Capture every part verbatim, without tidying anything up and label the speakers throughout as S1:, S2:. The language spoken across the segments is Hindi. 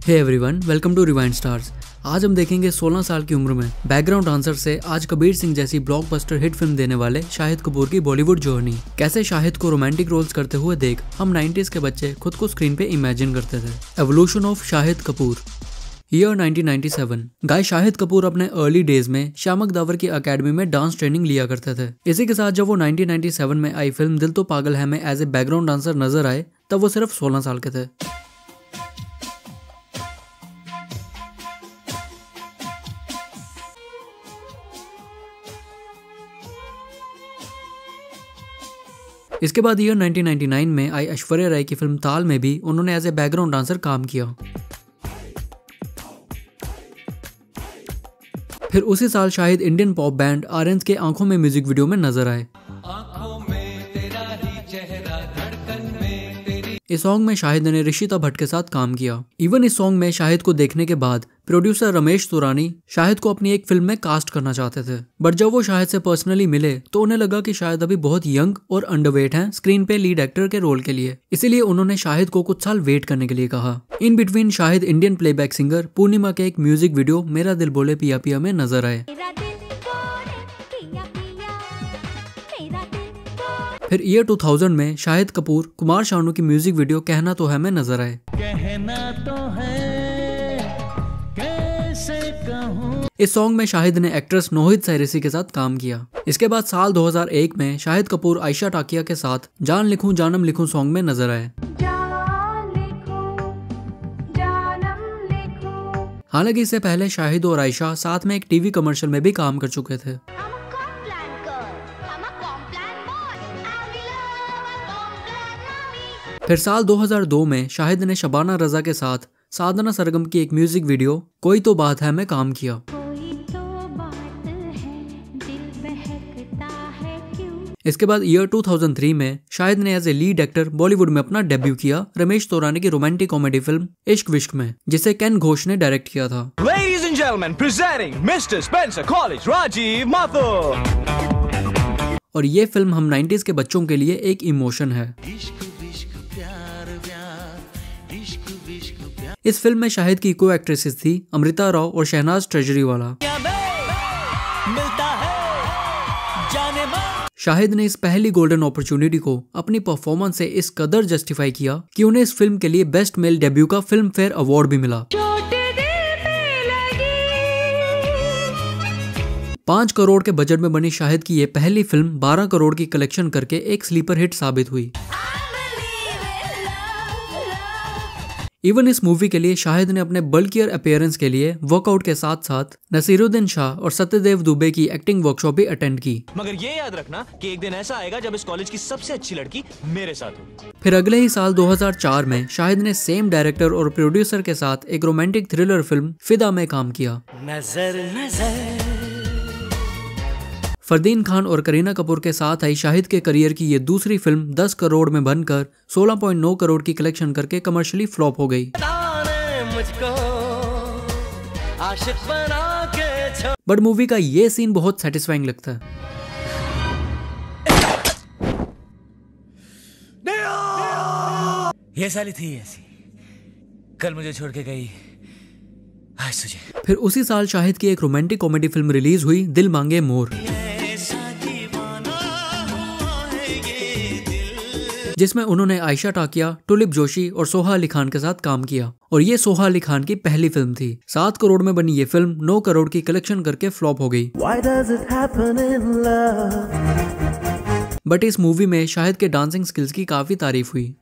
S1: Hey everyone, welcome to Rewind Stars. आज हम देखेंगे सोलह साल की उम्र में बैकग्राउंड डांसर से आज कबीर सिंह जैसी ब्लॉकबस्टर हिट फिल्म देने वाले शाहिद कपूर की बॉलीवुड जर्नी। कैसे शाहिद को रोमांटिक रोल्स करते हुए देख हम नाइंटीज़ के बच्चे खुद को स्क्रीन पे इमेजिन करते थे। Evolution of Shahid Kapoor. Year nineteen ninety seven. Guys Shahid Kapoor अपने अर्ली डेज में श्यामक दावर की अकेडमी में डांस ट्रेनिंग लिया करते थे। इसी के साथ जब वो नाइनटीन नाइंटी सेवन में आई फिल्म दिल तो पागल है में एज ए बैकग्राउंड डांसर नजर आए तब वो सिर्फ सोलह साल के थे। इसके बाद ईयर नाइनटीन नाइंटी नाइन में आई ऐश्वर्या राय की फिल्म ताल में भी उन्होंने एज ए बैकग्राउंड डांसर काम किया। फिर उसी साल Shahid Indian pop band Orange के आंखों में म्यूजिक वीडियो में नजर आए। इस सॉन्ग में शाहिद ने ऋषिता भट्ट के साथ काम किया। इवन इस सॉन्ग में शाहिद को देखने के बाद प्रोड्यूसर रमेश तुरानी शाहिद को अपनी एक फिल्म में कास्ट करना चाहते थे, बट जब वो शाहिद से पर्सनली मिले तो उन्हें लगा कि शाहिद अभी बहुत यंग और अंडरवेट हैं स्क्रीन पे लीड एक्टर के रोल के लिए। इसीलिए उन्होंने शाहिद को कुछ साल वेट करने के लिए कहा। In between Shahid Indian playback singer Purnima के एक म्यूजिक वीडियो मेरा दिल बोले पिया पिया में नजर आए। फिर ईयर टू थाउज़ेंड में शाहिद कपूर कुमार शानू की म्यूजिक वीडियो कहना तो है में नजर आए। कहना तो है, कैसे कहूं। इस सॉन्ग में शाहिद ने एक्ट्रेस नोहिद साइरेसी के साथ काम किया। इसके बाद साल दो हज़ार एक में शाहिद कपूर आयशा टाकिया के साथ जान लिखूं जानम लिखूं सॉन्ग में नजर आए। हालांकि इससे पहले शाहिद और आयशा साथ में एक टीवी कमर्शियल में भी काम कर चुके थे। फिर साल दो हज़ार दो में शाहिद ने शबाना रजा के साथ साधना सरगम की एक म्यूजिक वीडियो कोई तो बात है में काम किया। तो बात है, दिल बहकता है क्यों। इसके बाद ईयर टू थाउज़ेंड थ्री में शाहिद ने as a lead actor Bollywood में अपना डेब्यू किया रमेश तौरानी की रोमांटिक कॉमेडी फिल्म इश्क विश्क में, जिसे केन घोष ने डायरेक्ट किया था। Ladies and gentlemen, presenting Mr Spencer College, Rajiv Mathur. और ये फिल्म हम नाइंटीज़ के बच्चों के लिए एक इमोशन है। इस फिल्म में शाहिद की को एक्ट्रेसेस थी अमृता राव और शहनाज ट्रेजरीवाला। शाहिद ने इस पहली गोल्डन अपॉर्चुनिटी को अपनी परफॉर्मेंस से इस कदर जस्टिफाई किया कि उन्हें इस फिल्म के लिए बेस्ट मेल डेब्यू का फिल्म फेयर अवार्ड भी मिला। पाँच करोड़ के बजट में बनी शाहिद की ये पहली फिल्म बारह करोड़ की कलेक्शन करके एक स्लीपर हिट साबित हुई। इवन इस मूवी के लिए शाहिद ने अपने बल्कियर अपीयरेंस के लिए वर्कआउट के साथ साथ नसीरुद्दीन शाह और सत्यदेव दुबे की एक्टिंग वर्कशॉप भी अटेंड की। मगर ये याद रखना कि एक दिन ऐसा आएगा जब इस कॉलेज की सबसे अच्छी लड़की मेरे साथ होगी। फिर अगले ही साल दो हज़ार चार में शाहिद ने सेम डायरेक्टर और प्रोड्यूसर के साथ एक रोमांटिक थ्रिलर फिल्म फिदा में काम किया। नजर नजर। फरदीन खान और करीना कपूर के साथ आई शाहिद के करियर की ये दूसरी फिल्म दस करोड़ में बनकर सोलह पॉइंट नौ करोड़ की कलेक्शन करके कमर्शियली फ्लॉप हो गई। बट मूवी का ये सीन बहुत सेटिस्फाइंग लगता है।
S2: ये साली थी ऐसी, कल मुझे छोड़ के गई, आज तुझे।
S1: फिर उसी साल शाहिद की एक रोमांटिक कॉमेडी फिल्म रिलीज हुई दिल मांगे मोर, जिसमें उन्होंने आयशा टाकिया, टुलिप जोशी और सोहा अली खान के साथ काम किया। और ये सोहा अली खान की पहली फिल्म थी। सात करोड़ में बनी ये फिल्म नौ करोड़ की कलेक्शन करके फ्लॉप हो गई। बट इस मूवी में शाहिद के डांसिंग स्किल्स की काफी तारीफ हुई।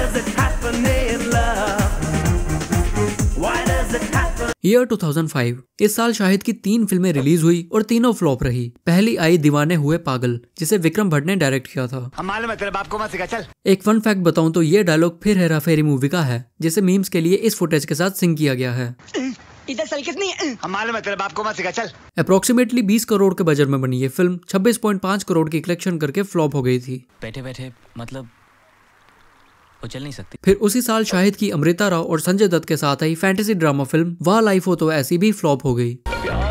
S1: Year two thousand five. इस साल शाहिद की तीन फिल्में रिलीज हुई और तीनों फ्लॉप रही। पहली आई दीवाने हुए पागल, जिसे विक्रम भट्ट ने डायरेक्ट किया था। मालूम है तेरे बाप को मत सिखा, चल। एक फन फैक्ट बताऊं तो ये डायलॉग फिर हेरा फेरी मूवी का है, जिसे मीम्स के लिए इस फुटेज के साथ सिंक किया गया है। इधर चल कितनी मालूम है तेरे बाप को मत सिखा, चल। अप्रोक्सीमेटली बीस करोड़ के बजट में बनी ये फिल्म छब्बीस पॉइंट पाँच करोड़ की कलेक्शन करके फ्लॉप हो गई थी।
S2: बैठे बैठे मतलब वो चल नहीं सकती।
S1: फिर उसी साल शाहिद की अमृता राव और संजय दत्त के साथ आई फैंटेसी ड्रामा फिल्म वाह लाइफ हो तो ऐसी भी फ्लॉप हो गई।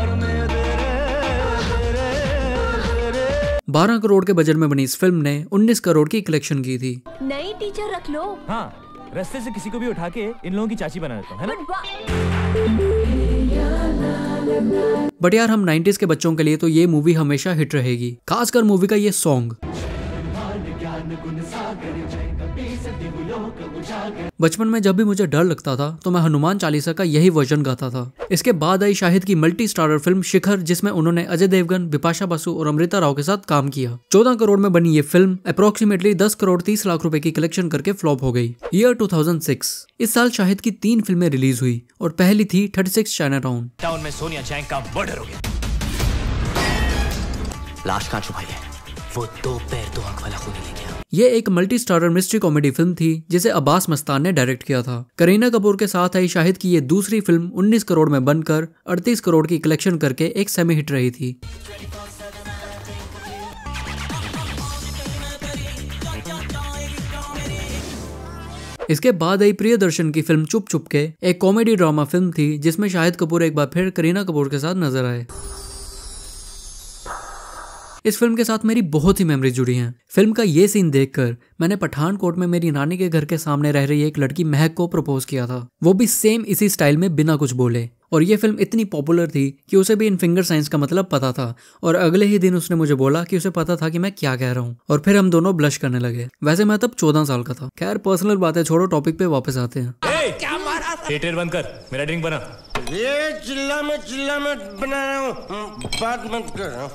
S1: बारह करोड़ के बजट में बनी इस फिल्म ने उन्नीस करोड़ की कलेक्शन की थी।
S3: नई टीचर रख लो।
S2: हाँ, रास्ते से किसी को भी उठा के इन लोगों की चाची बना देता हूँ, है ना?
S1: बट यार हम नाइंटीज़ के बच्चों के लिए तो ये मूवी हमेशा हिट रहेगी, खासकर मूवी का ये सॉन्ग। बचपन में जब भी मुझे डर लगता था तो मैं हनुमान चालीसा का यही वर्जन गाता था। इसके बाद आई शाहिद की मल्टी स्टारर फिल्म शिखर, जिसमें उन्होंने अजय देवगन, बिपाशा बासु और अमृता राव के साथ काम किया। चौदह करोड़ में बनी ये फिल्म अप्रोक्सीमेटली दस करोड़ तीस लाख रुपए की कलेक्शन करके फ्लॉप हो गई। ईयर दो हज़ार छह। इस साल शाहिद की तीन फिल्में रिलीज हुई और पहली थी छत्तीस चाइना टाउन।
S2: टाउन में सोनिया चैंग का मर्डर हो गया। लाश कहाँ छुपाई है? वो दो पैर दो आंख वाला खूनी लेके आ।
S1: ये एक multi starrer mystery comedy film थी जिसे अब्बास मस्तान ने डायरेक्ट किया था। करीना कपूर के साथ आई शाहिद की ये दूसरी फिल्म उन्नीस करोड़ में बनकर अड़तीस करोड़ की कलेक्शन करके एक सेमी हिट रही थी। इसके बाद आई प्रियदर्शन की फिल्म चुप चुप के, एक कॉमेडी ड्रामा फिल्म थी जिसमें शाहिद कपूर एक बार फिर करीना कपूर के साथ नजर आए। इस फिल्म के साथ मेरी बहुत ही मेमोरीज जुड़ी हैं। फिल्म का ये सीन देखकर मैंने पठानकोट में मेरी नानी के घर के सामने रह रही एक लड़की महक को प्रपोज किया था, वो भी सेम इसी स्टाइल में बिना कुछ बोले। और ये फिल्म इतनी पॉपुलर थी कि उसे भी इन फिंगर साइंस का मतलब पता था और अगले ही दिन उसने मुझे बोला कि उसे पता था कि मैं क्या कह रहा हूँ और फिर हम दोनों ब्लश करने लगे। वैसे मैं तब चौदह साल का था। खैर पर्सनल बातें छोड़ो, टॉपिक पे वापस आते हैं।
S2: hey, क्या मारा? थिएटर बंद कर, मेरा ड्रिंक बना।
S3: ये चिल्ला मत चिल्ला मत बना रहा हूँ, बात मत कर।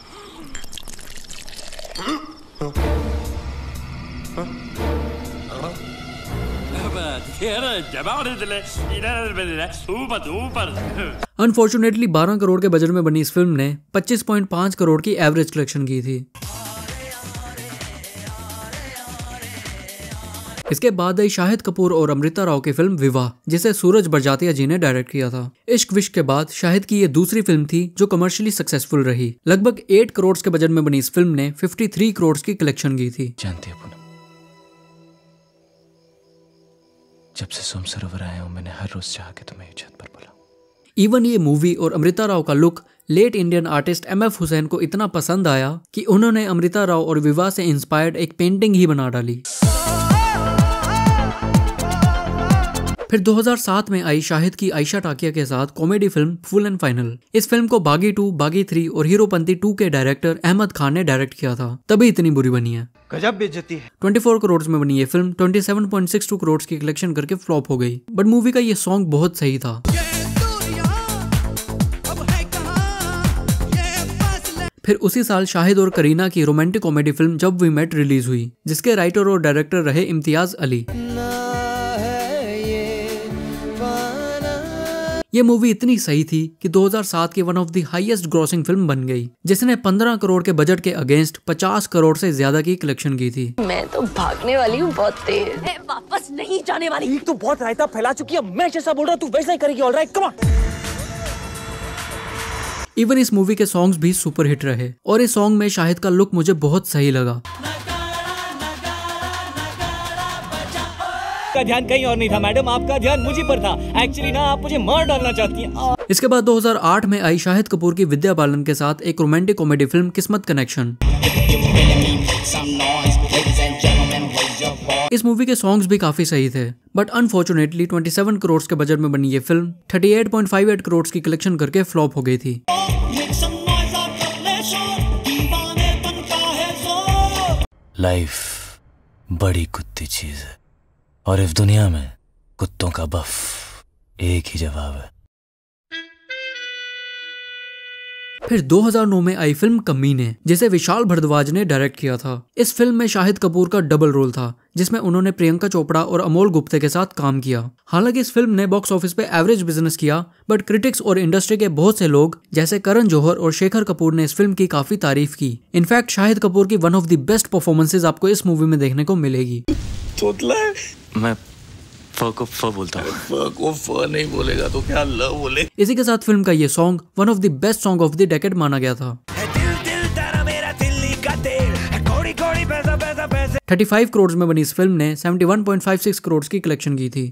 S1: अनफॉर्चुनेटली बारह करोड़ के बजट में बनी इस फिल्म ने पच्चीस पॉइंट पाँच करोड़ की एवरेज कलेक्शन की थी। इसके बाद आई शाहिद कपूर और अमृता राव की फिल्म विवाह, जिसे सूरज बड़जात्या जी ने डायरेक्ट किया था। इश्क विश्क के बाद शाहिद की ये दूसरी फिल्म थी जो कमर्शियली सक्सेसफुल रही। लगभग आठ करोड़ के बजट में बनी इस फिल्म ने तिरेपन करोड़ की कलेक्शन की थी।
S2: जानती हो जब से सोम सरोवर आया हूं मैंने हर रोज चाह के तुम्हें छत पर बुला।
S1: इवन ये मूवी और अमृता राव का look late Indian artist M F Hussain को इतना पसंद आया कि उन्होंने अमृता राव और विवाह से इंस्पायर्ड एक पेंटिंग ही बना डाली। फिर दो हज़ार सात में आई शाहिद की आयशा टाकिया के साथ comedy film full and final. इस फिल्म को बागी टू, बागी थ्री और हीरोपंती टू के डायरेक्टर अहमद खान ने डायरेक्ट किया था, तभी इतनी बुरी बनी है।
S3: गजब बेइज्जती है।
S1: चौबीस करोड़ में बनी ये फिल्म सत्ताईस पॉइंट छह दो करोड़ की कलेक्शन करके फ्लॉप हो गई। बट मूवी का ये सॉन्ग बहुत सही था। फिर उसी साल शाहिद और करीना की romantic comedy film Jab we met release हुई, जिसके राइटर और डायरेक्टर रहे इम्तियाज अली। ये मूवी इतनी सही थी कि दो हज़ार सात की one of the highest grossing film बन गई, जिसने पंद्रह करोड़ के बजट के अगेंस्ट पचास करोड़ से ज्यादा की कलेक्शन की थी।
S4: मैं तो भागने वाली हूँ बहुत तेज, मैं वापस नहीं जाने वाली।
S2: तो बहुत रायता फैला चुकी है, मैं जैसा बोल रहा हूँ तू वैसा ही करेगी। Alright come on.
S1: इवन इस मूवी के सॉन्ग्स भी सुपर हिट रहे और इस सॉन्ग में शाहिद का लुक मुझे बहुत सही लगा।
S5: का ध्यान कहीं और नहीं था मैडम, आपका ध्यान मुझे पर था। एक्चुअली ना आप मुझे मार डालना चाहती हैं।
S1: इसके बाद दो हज़ार आठ में आई शाहिद कपूर की विद्या बालन के साथ एक romantic comedy film Kismat connection. इस मूवी के सॉन्ग्स भी काफी सही थे, बट अनफॉर्चुनेटली सत्ताईस करोड़ के बजट में बनी ये फिल्म अड़तीस पॉइंट पाँच आठ करोड़ की कलेक्शन करके फ्लॉप हो गई थी।
S2: लाइफ बड़ी कुत्ती चीज है और इस दुनिया में कुत्तों का बफ एक ही जवाब है।
S1: फिर दो हज़ार नौ में आई फिल्म कमीने, जिसे विशाल भारद्वाज ने डायरेक्ट किया था। इस फिल्म में शाहिद कपूर का डबल रोल था, जिसमें उन्होंने प्रियंका चोपड़ा और अमोल गुप्ते के साथ काम किया। हालांकि इस फिल्म ने बॉक्स ऑफिस पे एवरेज बिजनेस किया, बट क्रिटिक्स और इंडस्ट्री के बहुत से लोग जैसे करण जौहर और शेखर कपूर ने इस फिल्म की काफी तारीफ की। इनफैक्ट शाहिद कपूर की one of the best performances आपको इस मूवी में देखने को मिलेगी।
S2: मैं फ को फ बोलता हूँ।
S3: फ को फ नहीं बोलेगा तो क्या ल बोले।
S1: इसी के साथ फिल्म का ये song one of the best song of the decade माना गया था। पैंतीस करोड़ में बनी इस फिल्म ने इकहत्तर पॉइंट छप्पन करोड़ की कलेक्शन की थी।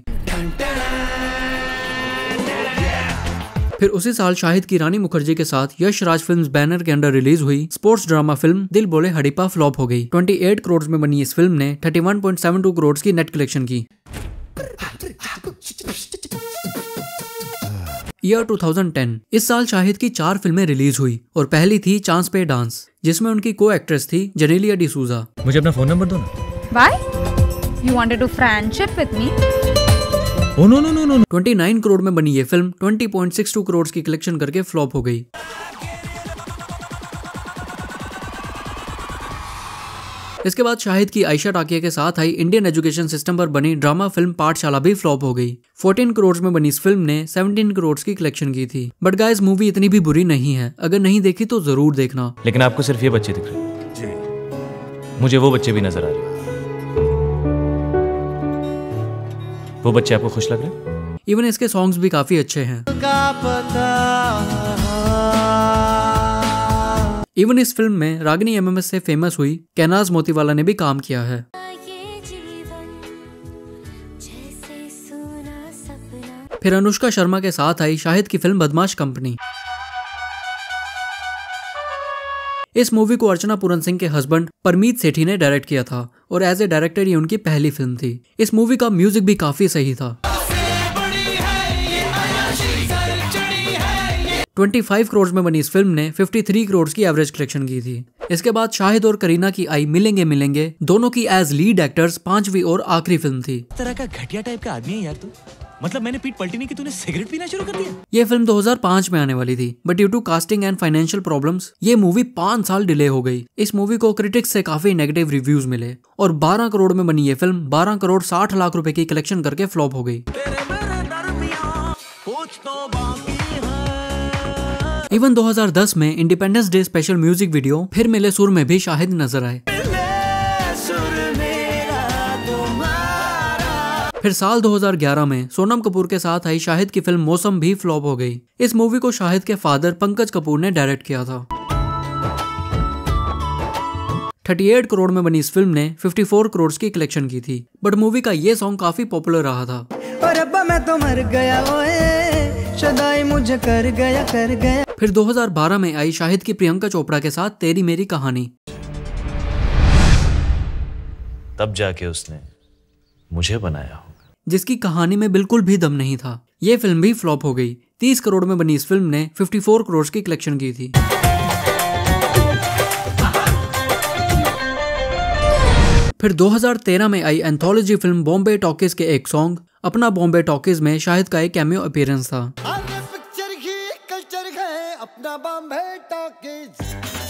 S1: फिर उसी साल शाहिद की रानी मुखर्जी के साथ यश राज फिल्म्स बैनर के अंडर रिलीज हुई sports drama film Dil Bole हड़ीपा flop हो गई। अट्ठाईस करोड़ में बनी इस फिल्म ने इकतीस पॉइंट सात दो करोड़ की नेट कलेक्शन की। Year two thousand ten. इस साल शाहिद की चार फिल्में रिलीज हुई और पहली थी चांस पे डांस, जिसमें उनकी को एक्ट्रेस थी जेनेलिया डिसूजा।
S5: मुझे अपना फोन नंबर दो ना।
S6: Why? You wanted to friendship with me?
S5: Oh no no no no.
S1: उनतीस करोड़ में बनी ये फिल्म बीस पॉइंट सिक्स टू करोड़ की कलेक्शन करके फ्लॉप हो गई। इसके बाद शाहिद की आयशा टाकिया के साथ आई इंडियन एजुकेशन सिस्टम पर बनी ड्रामा फिल्म पाठशाला भी फ्लॉप हो गई। चौदह करोड़ में बनी इस फिल्म ने सत्रह करोड़ की कलेक्शन की थी। बट गाइस, मूवी इतनी भी बुरी नहीं है, अगर नहीं देखी तो जरूर देखना।
S2: लेकिन आपको सिर्फ ये बच्चे दिख रहे हैं जी। मुझे वो बच्चे भी नजर आ रहे हैं। वो बच्चे आपको खुश लग रहे हैं?
S1: इवन इसके सॉन्ग्स भी काफी अच्छे हैं। इवन इस फिल्म में रागिनी एमएमएस से फेमस हुई कैनाज मोतीवाला ने भी काम किया है। फिर अनुष्का शर्मा के साथ आई शाहिद की फिल्म बदमाश कंपनी। इस मूवी को अर्चना पूरन सिंह के हस्बैंड परमीत सेठी ने डायरेक्ट किया था और एज ए डायरेक्टर ये उनकी पहली फिल्म थी। इस मूवी का म्यूजिक भी काफी सही था। पच्चीस करोड़ में बनी इस फिल्म ने तिरेपन करोड़ की एवरेज कलेक्शन की थी। इसके बाद शाहिद और करीना की आई मिलेंगे मिलेंगे, दोनों की एज लीड एक्टर्स पांचवी और आखिरी फिल्म थी।
S2: तरह का घटिया टाइप का आदमी है यार तू। मतलब मैंने पीठ पलटी नहीं कि तूने सिगरेट पीना शुरू कर दिया।
S1: ये फिल्म दो हज़ार पाँच में आने वाली थी, but due to casting and financial problems ये मूवी पांच साल डिले हो गई। इस मूवी को क्रिटिक्स से काफी नेगेटिव रिव्यूज मिले और बारह करोड़ में बनी ये फिल्म बारह करोड़ साठ लाख रुपए की कलेक्शन करके फ्लॉप हो गई। इवन दो हज़ार दस में independence day special music video फिर मिले सुर में भी शाहिद नजर आए। फिर साल दो हज़ार ग्यारह में सोनम कपूर के साथ आई शाहिद की फिल्म मौसम भी फ्लॉप हो गई। इस मूवी को शाहिद के फादर पंकज कपूर ने डायरेक्ट किया था। अड़तीस करोड़ में बनी इस फिल्म ने चौवन करोड़ की कलेक्शन की थी, बट मूवी का ये सॉन्ग काफी पॉपुलर रहा था।
S7: और अब्बा मैं तो मर गया ओए, सदाई मुझे कर गया कर गया।
S1: फिर दो हज़ार बारह में आई शाहिद की प्रियंका चोपड़ा के साथ तेरी मेरी कहानी।
S2: तब जाके उसने मुझे बनाया होगा,
S1: जिसकी कहानी में बिल्कुल भी दम नहीं था। ये फिल्म भी फ्लॉप हो गई। तीस करोड़ में बनी इस फिल्म ने चौवन करोड़ की कलेक्शन की थी। फिर दो हज़ार तेरह में आई एंथोलॉजी फिल्म बॉम्बे टॉकीज के एक सॉन्ग अपना बॉम्बे टॉकीज में शाहिद का एक कैमियो अपीयरेंस था।
S7: पिक्चर ही कल्चर है अपना बॉम्बे टॉकीज।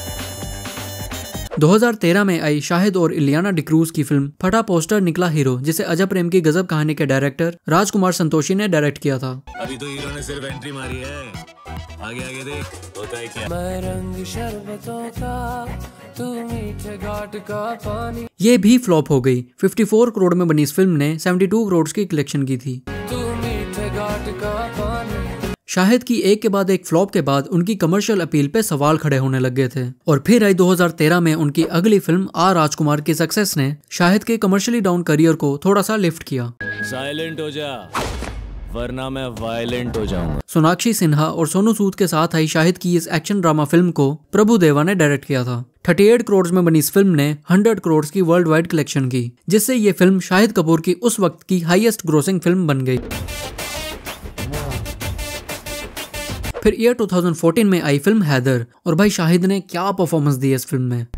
S1: दो हज़ार तेरह में आई शाहिद और इलियाना डिक्रूज की फिल्म फटा पोस्टर निकला हीरो, जिसे अजय प्रेम की गजब कहानी के डायरेक्टर राजकुमार संतोषी ने डायरेक्ट किया था।
S2: अभी तो हीरो ने सिर्फ एंट्री मारी है, आगे आगे देख होता है क्या।
S8: मैं रंग शरबतों का, तू मीठे घाट का पानी।
S1: ये भी फ्लॉप हो गई। चौवन करोड़ में बनी इस फिल्म ने बहत्तर करोड़ की कलेक्शन की थी।
S8: तू मीठे घाट का पानी।
S1: शाहिद की एक के बाद एक फ्लॉप के बाद उनकी कमर्शियल अपील पे सवाल खड़े होने लग गए थे और फिर आई दो हज़ार तेरह में उनकी अगली फिल्म आ राजकुमार की सक्सेस ने शाहिद के कमर्शियली डाउन करियर को थोड़ा सा लिफ्ट किया।
S2: साइलेंट हो जा वरना मैं वायलेंट हो जाऊंगा।
S1: सोनाक्षी सिन्हा और सोनू सूद के साथ आई शाहिद की इस एक्शन ड्रामा फिल्म को प्रभु देवा ने डायरेक्ट किया था। अड़तीस करोड़ में बनी इस फिल्म ने सौ करोड़ की वर्ल्ड वाइड कलेक्शन की, जिससे ये फिल्म शाहिद कपूर की उस वक्त की हाईएस्ट ग्रोसिंग फिल्म बन गई। फिर ईयर दो हज़ार चौदह में आई फिल्म हैदर, और भाई शाहिद ने क्या परफॉर्मेंस दी इस फिल्म में।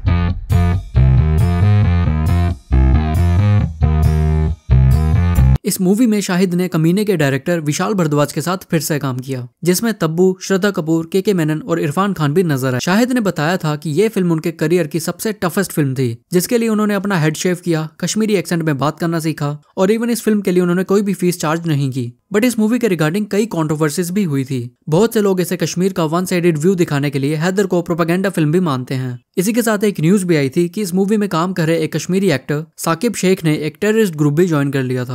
S1: इस मूवी में शाहिद ने कमीने के डायरेक्टर विशाल भारद्वाज के साथ फिर से काम किया, जिसमें तब्बू, श्रद्धा कपूर, के के मेनन और इरफान खान भी नजर आए। शाहिद ने बताया था कि ये फिल्म उनके करियर की सबसे टफेस्ट फिल्म थी, जिसके लिए उन्होंने अपना हेड शेव किया, कश्मीरी एक्सेंट में बात करना सीखा और इवन इस फिल्म के लिए उन्होंने कोई भी फीस चार्ज नहीं की। बट इस मूवी के रिगार्डिंग कई कंट्रोवर्सीज भी हुई थी। बहुत से लोग इसे कश्मीर का वन साइडेड व्यू दिखाने के लिए हैदर को प्रोपेगेंडा फिल्म भी मानते हैं। इसी के साथ एक न्यूज भी आई थी कि इस मूवी में काम कर रहे एक कश्मीरी एक्टर साकिब शेख ने एक टेररिस्ट ग्रुप भी ज्वाइन कर लिया था।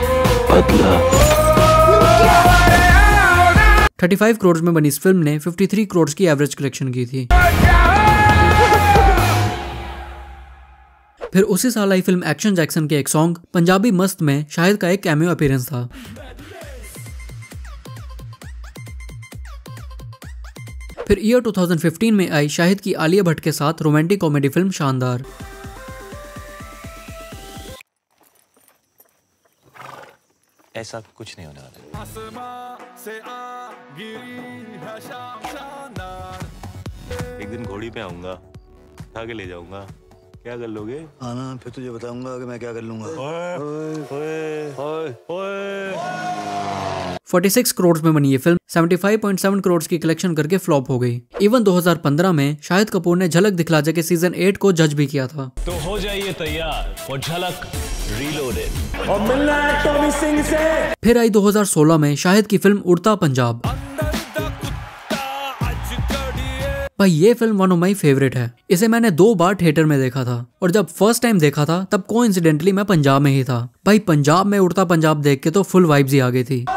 S1: पैंतीस करोड़ में बनी इस फिल्म ने तिरेपन करोड़ की एवरेज कलेक्शन की थी। फिर उसी साल आई फिल्म एक्शन जैक्सन के एक सॉन्ग पंजाबी मस्त में शाहिद का एक कैमियो अपीयरेंस था। फिर ईयर दो हज़ार पंद्रह में आई शाहिद की आलिया भट्ट के साथ रोमांटिक कॉमेडी फिल्म शानदार।
S2: ऐसा कुछ नहीं होने वाला। एक दिन घोड़ी पे आऊंगा, उठा के ले जाऊंगा, क्या कर लोगे?
S9: आना, फिर तुझे बताऊंगा कि मैं क्या कर लूंगा।
S2: ओए, ओए, ओए, ओए।
S1: छियालीस करोड़ में बनी ये फिल्म पचहत्तर पॉइंट सात करोड़ की कलेक्शन करके फ्लॉप हो गई। इवन दो हज़ार पंद्रह में शाहिद कपूर ने झलक दिखला जा के सीजन आठ को जज भी किया था।
S2: तो हो जाइए तैयार और झलक रीलोडेड।
S5: और मिलना है टॉमी सिंह से।
S1: फिर आई दो हज़ार सोलह में शाहिद की फिल्म उड़ता पंजाब। भाई ये film one of my favourite है। इसे मैंने दो बार थिएटर में देखा था और जब फर्स्ट टाइम देखा था तब कोइंसिडेंटली मैं पंजाब में ही था। भाई पंजाब में उड़ता पंजाब देख के तो फुल वाइब्स ही आ गई थी।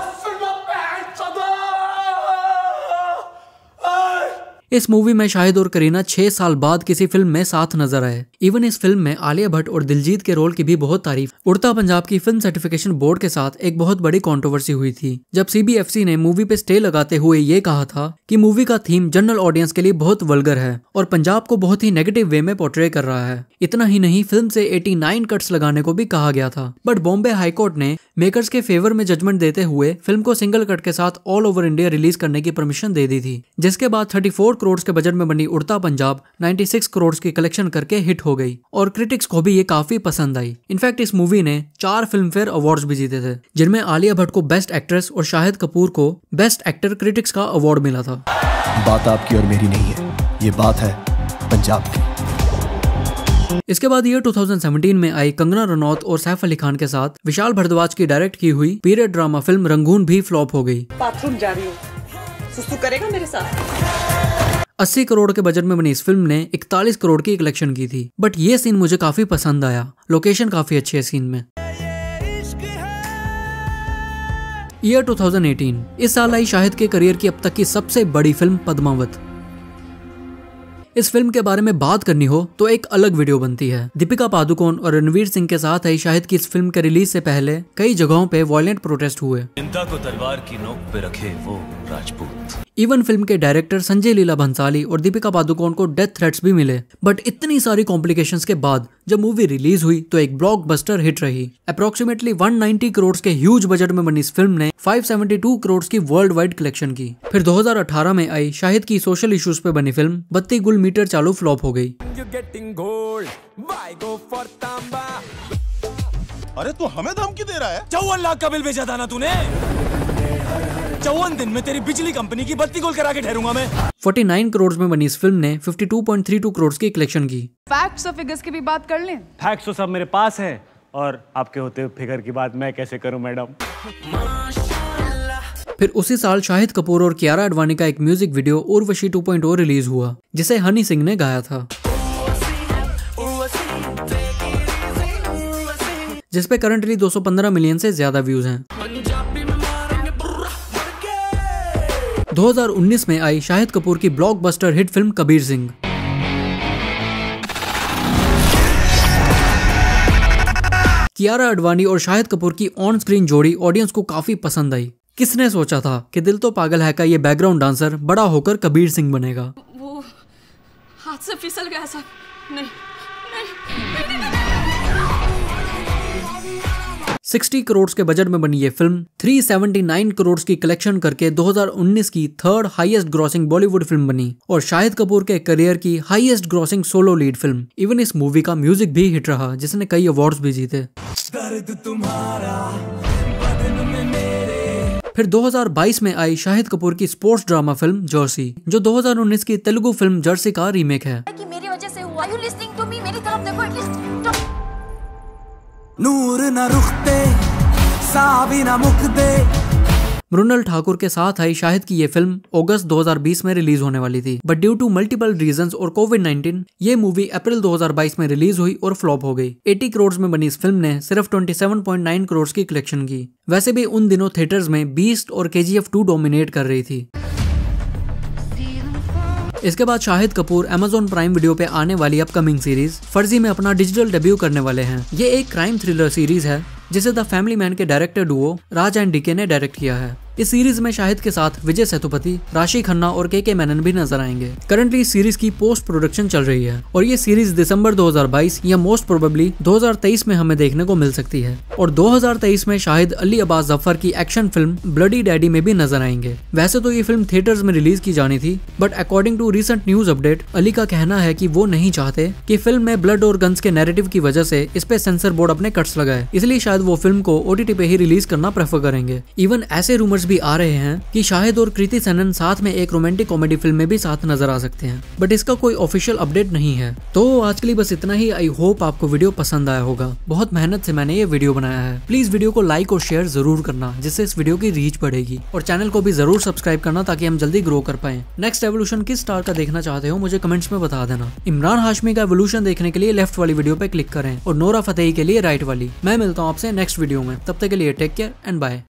S1: इस मूवी में शाहिद और करीना छह साल बाद किसी फिल्म में साथ नजर आए। इवन इस फिल्म में आलिया भट्ट और दिलजीत के रोल की भी बहुत तारीफ। उड़ता पंजाब की फिल्म सर्टिफिकेशन बोर्ड के साथ एक बहुत बड़ी कंट्रोवर्सी हुई थी जब सीबीएफसी ने मूवी पे स्टे लगाते हुए ये कहा था कि मूवी का थीम जनरल ऑडियंस के लिए बहुत वल्गर है और पंजाब को बहुत ही नेगेटिव वे में पोर्ट्रे कर रहा है। इतना ही नहीं, फिल्म से नवासी कट्स लगाने को भी कहा गया था, बट बॉम्बे हाईकोर्ट ने मेकर्स के फेवर में जजमेंट देते हुए फिल्म को सिंगल कट के साथ ऑल ओवर इंडिया रिलीज करने की परमिशन दे दी थी, जिसके बाद चौंतीस करोड़ के बजट में बनी उड़ता पंजाब छियानवे करोड़ की कलेक्शन करके हिट हो गई और क्रिटिक्स को भी ये काफी पसंद आई। इनफैक्ट इस मूवी ने चार फिल्म फेयर अवार्ड्स भी जीते थे, जिनमें आलिया भट्ट को बेस्ट एक्ट्रेस और शाहिद कपूर को बेस्ट एक्टर क्रिटिक्स का अवार्ड मिला था।
S10: बात आपकी और मेरी नहीं है, ये बात है पंजाब की।
S1: इसके बाद ईयर दो हज़ार सत्रह में आई कंगना रनौत और सैफ अली खान के साथ विशाल भारद्वाज की डायरेक्ट की हुई पीरियड ड्रामा फिल्म रंगून भी फ्लॉप हो गई।
S11: बाथरूम जा रही हूँ, सुसु करेगा मेरे साथ।
S1: अस्सी करोड़ के बजट में बनी इस फिल्म ने इकतालीस करोड़ की कलेक्शन की थी, बट ये सीन मुझे काफी पसंद आया। लोकेशन काफी अच्छी है सीन में। ईयर दो हज़ार अठारह, इस साल आई शाहिद के करियर की अब तक की सबसे बड़ी फिल्म पद्मावत। इस फिल्म के बारे में बात करनी हो तो एक अलग वीडियो बनती है। दीपिका पादुकोण और रणवीर सिंह के साथ आई शाहिद की इस फिल्म के रिलीज से पहले कई जगहों पे वायलेंट प्रोटेस्ट हुए।
S2: चिंता को तलवार की नोक पे रखे वो राजपूत।
S1: इवन फिल्म के डायरेक्टर संजय लीला भंसाली और दीपिका पादुकोण को डेथ थ्रेट्स भी मिले, बट इतनी सारी कॉम्प्लिकेशंस के बाद जब मूवी रिलीज हुई तो एक ब्लॉकबस्टर हिट रही। अप्रोक्सीमेटली एक सौ नब्बे करोड़ के ह्यूज बजट में बनी इस फिल्म ने पाँच सौ बहत्तर करोड़ की वर्ल्ड वाइड कलेक्शन की। फिर दो हज़ार अठारह में आई शाहिद की सोशल इश्यूज पे बनी फिल्म बत्ती गुल मीटर चालू फ्लॉप हो गई।
S12: अरे तू हमें धमकी दे रहा है?
S5: चौवन लाख का बिल भेजा था ना तूने? चौवन दिन में तेरी बिजली कंपनी की बत्ती गुल करा के ठहरूंगा मैं।
S1: उनचास करोड़ में बनी इस फिल्म ने बावन पॉइंट तीन दो करोड़ की कलेक्शन की।
S6: फैक्ट्स और फिगर्स की भी बात कर लें।
S5: फैक्ट्स तो सब मेरे पास है और आपके होते हुए फिगर की बात मैं कैसे करूं मैडम।
S1: फिर उसी साल शाहिद कपूर और कियारा आडवाणी का एक music video Urvashi two point O release हुआ, जिसे हनी सिंह ने गाया था, जिसपे करंटली दो सौ पंद्रह मिलियन से ज्यादा व्यूज हैं। दो हज़ार उन्नीस में आई शाहिद कपूर की blockbuster hit film Kabir Singh. Kiara Advani और शाहिद कपूर की ऑन स्क्रीन जोड़ी ऑडियंस को काफी पसंद आई। किसने सोचा था कि दिल तो पागल है का ये बैकग्राउंड डांसर बड़ा होकर कबीर सिंह बनेगा।
S4: वो हाथ से फिसल गया सब। नहीं, नहीं, नहीं, नहीं।
S1: साठ करोड़ के बजट में बनी ये फिल्म तीन सौ उन्यासी करोड़ की कलेक्शन करके दो हज़ार उन्नीस की third highest grossing Bollywood film बनी और शाहिद कपूर के करियर की highest grossing solo lead film. Even इस मूवी का म्यूजिक भी हिट रहा, जिसने कई अवार्ड्स भी जीते।
S8: दर्द तुम्हारा बदन में मेरे।
S1: फिर दो हज़ार बाईस में आई शाहिद कपूर की स्पोर्ट्स ड्रामा फिल्म जर्सी, जो दो हज़ार उन्नीस की तेलुगु फिल्म जर्सी का रीमेक है।
S4: कि मेरी वजह से हुआ। You listening to me? मेरी तरफ देखो एटलीस्ट।
S8: नूर न रुखते साबी न मुकदे।
S1: मृणाल ठाकुर के साथ आई शाहिद की ये फिल्म अगस्त दो हज़ार बीस में रिलीज होने वाली थी, but due to multiple reasons और कोविड नाइनटीन ये मूवी अप्रैल दो हज़ार बाईस में रिलीज हुई और फ्लॉप हो गई। अस्सी करोड़ में बनी इस फिल्म ने सिर्फ सत्ताईस पॉइंट नौ करोड़ की कलेक्शन की। वैसे भी उन दिनों थिएटर्स में बीस्ट और केजीएफ टू डोमिनेट कर रही थी। इसके बाद Shahid Kapoor Amazon Prime Video पे आने वाली अपकमिंग सीरीज फर्जी में अपना डिजिटल डेब्यू करने वाले हैं। ये एक क्राइम थ्रिलर सीरीज है जिसे द फैमिली मैन के director duo Raj and DK ने डायरेक्ट किया है। इस सीरीज में शाहिद के साथ विजय सेतुपति, राशि खन्ना और के के मेनन भी नजर आएंगे। करंटली इस सीरीज की पोस्ट प्रोडक्शन चल रही है और ये सीरीज दिसंबर दो हज़ार बाईस या मोस्ट प्रोबेबली दो हज़ार तेईस में हमें देखने को मिल सकती है। और दो हज़ार तेईस में शाहिद अली अब्बास जफर की एक्शन फिल्म ब्लडी डैडी में भी नजर आएंगे। वैसे तो ये फिल्म थिएटर्स में रिलीज की जानी थी, but according to recent news update Ali का कहना है कि वो नहीं चाहते कि फिल्म में ब्लड और गन्स के नैरेटिव की वजह से इस पे सेंसर बोर्ड अपने कट्स लगाए, इसलिए शायद वो फिल्म को ओटीटी पे ही रिलीज करना प्रेफर करेंगे। इवन ऐसे रूमर्स भी आ रहे हैं कि शाहिद और कृति सेनन साथ में एक रोमांटिक कॉमेडी फिल्म में भी साथ नजर आ सकते हैं, बट इसका कोई ऑफिशियल अपडेट नहीं है। तो आज के लिए बस इतना ही। आई होप आपको वीडियो पसंद आया होगा। बहुत मेहनत से मैंने ये वीडियो बनाया है। प्लीज वीडियो को लाइक और शेयर जरूर करना, जिससे इस वीडियो की रीच बढ़ेगी, और चैनल को भी जरूर सब्सक्राइब करना ताकि हम जल्दी ग्रो कर पाए। नेक्स्ट एवोल्यूशन किस स्टार का देखना चाहते हो मुझे कमेंट्स में बता देना। इमरान हाशमी का एवोल्यूशन देखने के लिए लेफ्ट वाली वीडियो पे क्लिक करें और नोरा फतेही के लिए राइट वाली। मैं मिलता हूँ आपसे नेक्स्ट वीडियो में, तब तक के लिए टेक केयर एंड बाय।